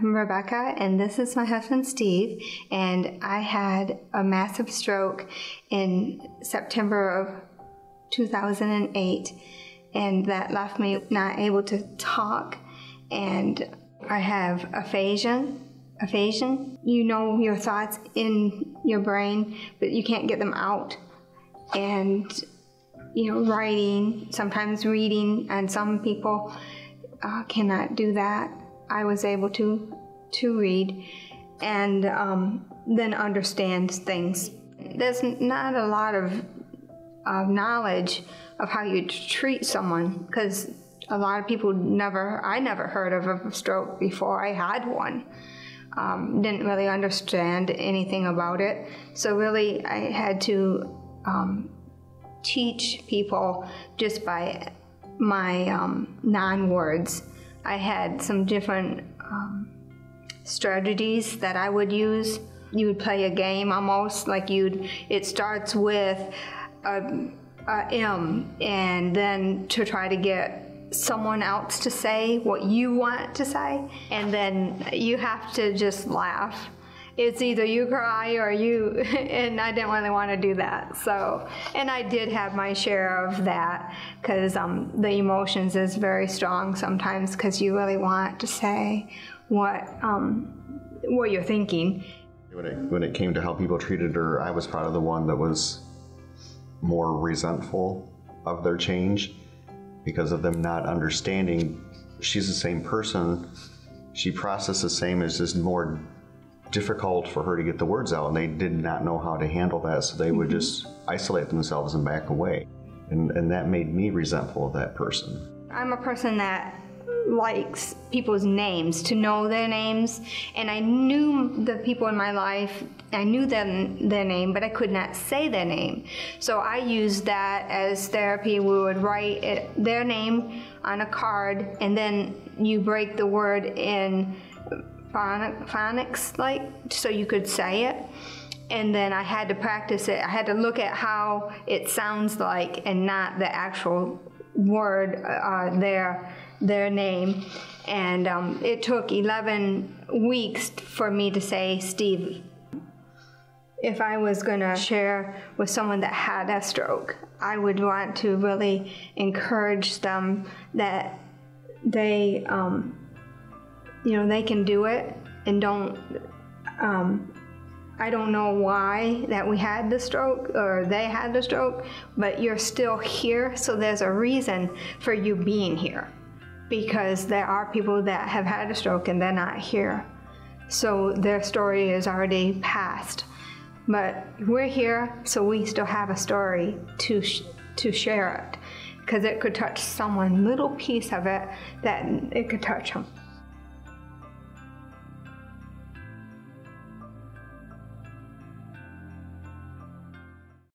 I'm Rebecca, and this is my husband, Steve, and I had a massive stroke in September of 2008, and that left me not able to talk, and I have aphasia. You know your thoughts in your brain, but you can't get them out, and writing, sometimes reading, and some people cannot do that. I was able to read and then understand things. There's not a lot of knowledge of how you treat someone, because a lot of people I never heard of a stroke before I had one. Didn't really understand anything about it. So really I had to teach people just by my non-words. I had some different strategies that I would use. You would play a game almost, like it starts with a M, and then to try to get someone else to say what you want to say, and then you have to just laugh. It's either you cry or you, and I didn't really want to do that. So, and I did have my share of that, because the emotions is very strong sometimes, because you really want to say what you're thinking. When it came to how people treated her, I was probably the one that was more resentful of their change, because of them not understanding she's the same person. She processed the same, as just more difficult for her to get the words out, and they did not know how to handle that, so they would just isolate themselves and back away. And that made me resentful of that person. I'm a person that likes people's names, to know their names, and I knew the people in my life, I knew their name, but I could not say their name. So I used that as therapy. We would write their name on a card, and then you break the word in phonics, like, so you could say it. And then I had to practice it. I had to look at how it sounds like, and not the actual word, their name. And it took 11 weeks for me to say Steve. If I was going to share with someone that had a stroke, I would want to really encourage them that they they can do it, and don't, I don't know why that we had the stroke or they had the stroke, but you're still here, so there's a reason for you being here, because there are people that have had a stroke and they're not here. So their story is already past, but we're here, so we still have a story to share it, because it could touch someone, little piece of it, that it could touch them.